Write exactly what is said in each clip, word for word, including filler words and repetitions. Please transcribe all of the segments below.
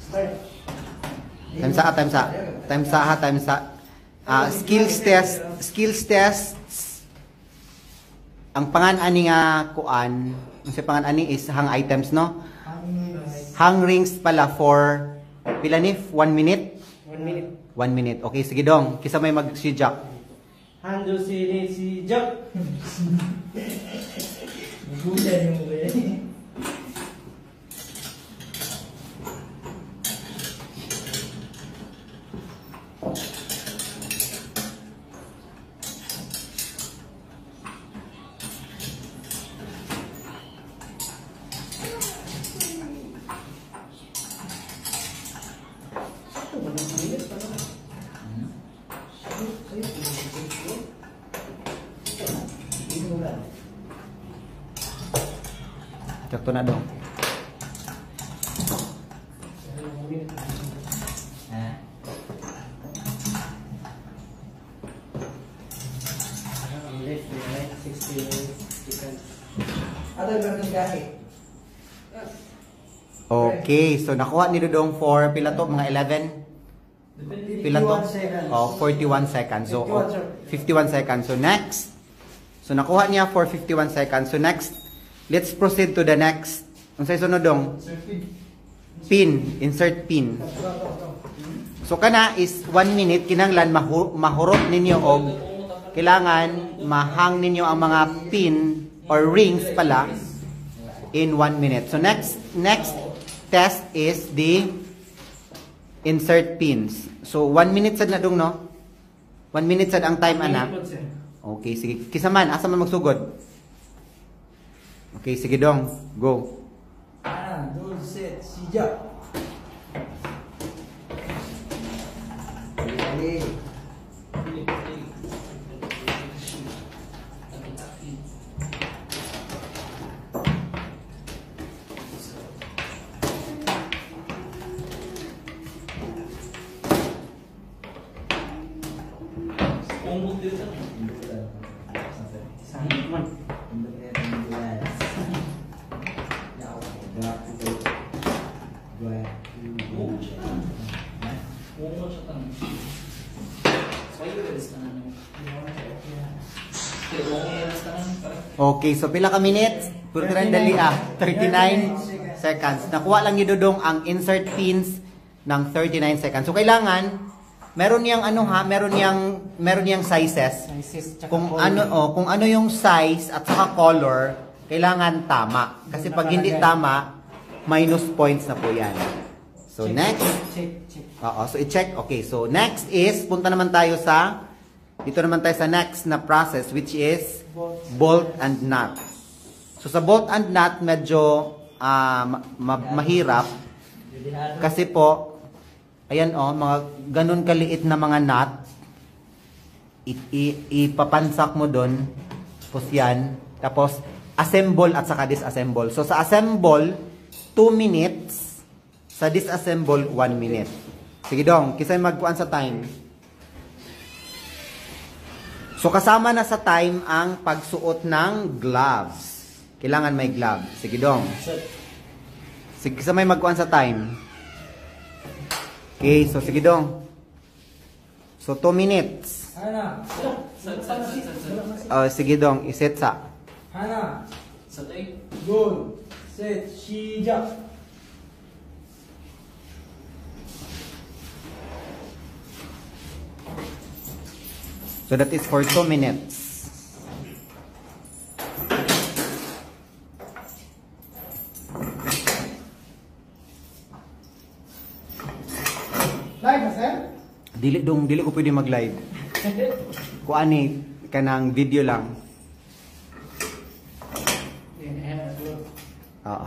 Time sa, time sa. Time sa ha, time sa. Uh, skills test, skills test. Ang pangan-ani nga kuan, ang sa pangan-ani is hang items, no? Hang rings pala for pila ni? One minute? One minute. One minute. Okay, sige dong. Kisa may mag-sijak. Hando si si Jack. Gulan yung ba yan? Sakto na dong. Okay, so nakuha ni Dodong for pila to, mga eleven? Pila to? Oh, forty-one seconds. So, oh, fifty-one seconds. So, next. So, nakuha niya for fifty-one seconds. So, next, let's proceed to the next. Ang sa sunod dong? Pin. Insert pin. So, kana is one minute. Kinanglan, mahu mahurot ninyo o kailangan mahang ninyo ang mga pin or rings pala in one minute. So, next, next test is the insert pins. So, one minute sad na dong, no? One minute sad ang time, ana. Okay, sige. Kisa man, asa man magsugod? Okay, sige dong. Go. Ah, dos, set, sijak. Dali. Okay, so pila ka minutes? Puro ka dali ah. thirty-nine seconds. Nakuha lang ni Dodong ang insert pins ng thirty-nine seconds. So kailangan meron niyang ano ha, meron niyang meron niyang sizes. Kung ano oh, kung ano yung size at saka color, kailangan tama. Kasi pag hindi tama, minus points na po 'yan. So next. Oo, so i-check. Okay, so next is punta naman tayo sa dito naman tayo sa next na process, which is bolt and nut. So sa bolt and nut medyo uh, ma ma mahirap kasi po ayan oh, mga ganun kaliit na mga nut, ipapansak mo doon, tapos yan, tapos assemble at saka disassemble. So sa assemble, two minutes, sa disassemble, one minute. Sige dong, kisay magkuan sa time. So kasama na sa time ang pagsuot ng gloves. Kailangan may glove. Sige dong. Sige, kisay may magkuan sa time. Okay, so sige dong. So two minutes. Hana. Oh, sige dong, iset sa. Hana. Satay. Go. Set. Sijak. So that is for two minutes. Live na, sir? Dili dong, dili ko pwede mag-live. Kung ani kanang video lang. Oo.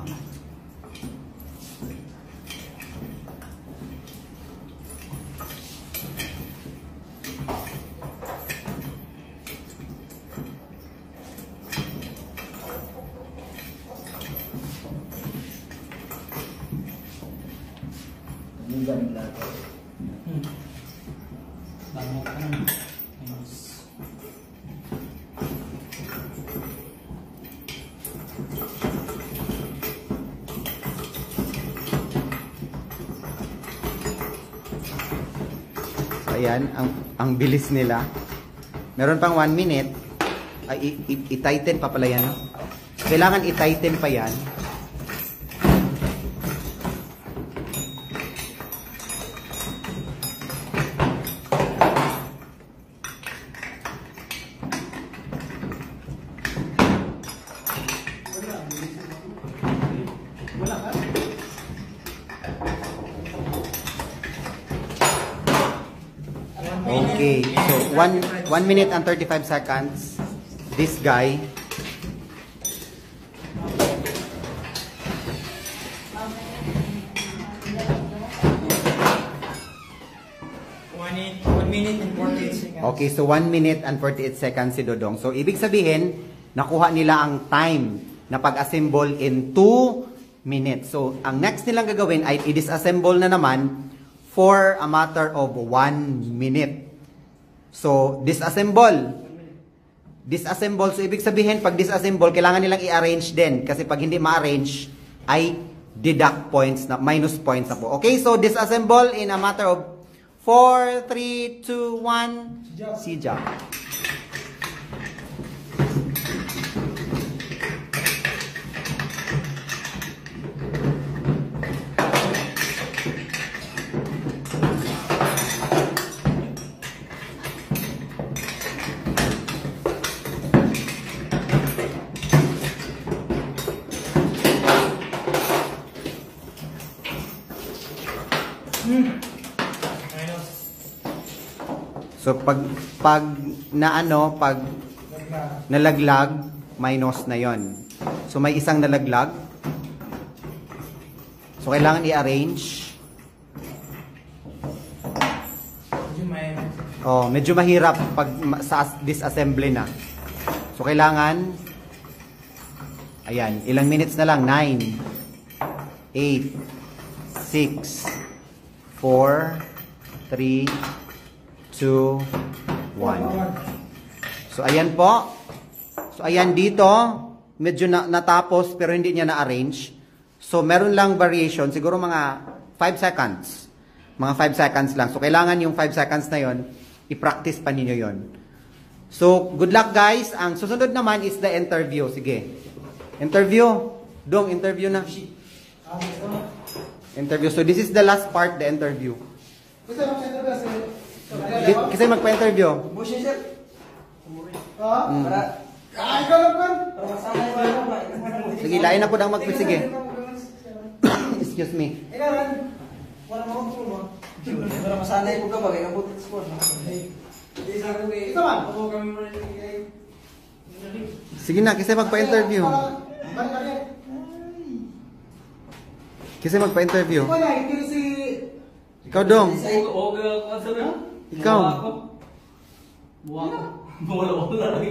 Ayan, ang, ang bilis nila. Meron pang one minute. Ay, i-tighten pa pala yan. Kailangan i-tighten pa yan. Okay, so one one minute and thirty-five seconds. This guy. one minute and forty-eight seconds. Okay, so one minute and forty-eight seconds si Dodong. So ibig sabihin, nakuha nila ang time na pag-assemble in two minutes. So ang next nilang gagawin ay i-disassemble na naman for a matter of one minute. So, disassemble. Disassemble. So, ibig sabihin, pag disassemble, kailangan nilang i-arrange din. Kasi pag hindi ma-arrange, ay deduct points, na minus points na po. Okay, so disassemble in a matter of four, three, two, one. Sijak. So pag pag na ano, pag nalaglag, minus na 'yon. So may isang nalaglag. So kailangan i-arrange. Oh, medyo mahirap pag sa disassembly na. So kailangan ayan, ilang minutes na lang? nine, eight, six, four, three, two, one. So, ayan po. So, ayan dito. Medyo na, natapos pero hindi niya na-arrange. So, meron lang variation. Siguro mga five seconds. Mga five seconds lang. So, kailangan yung five seconds na yon i-practice pa ninyo yon. So, good luck guys. Ang susunod naman is the interview. Sige. Interview. Dong, interview na. Interview. So, this is the last part, the interview. Kasi magpa-interview. Mm. Sige, lain ako nang magpit. Sige. Excuse me. Sige na, kasi magpa-interview. Kasi magpa-interview. Ikaw dong. Ikaw. Bola-bola.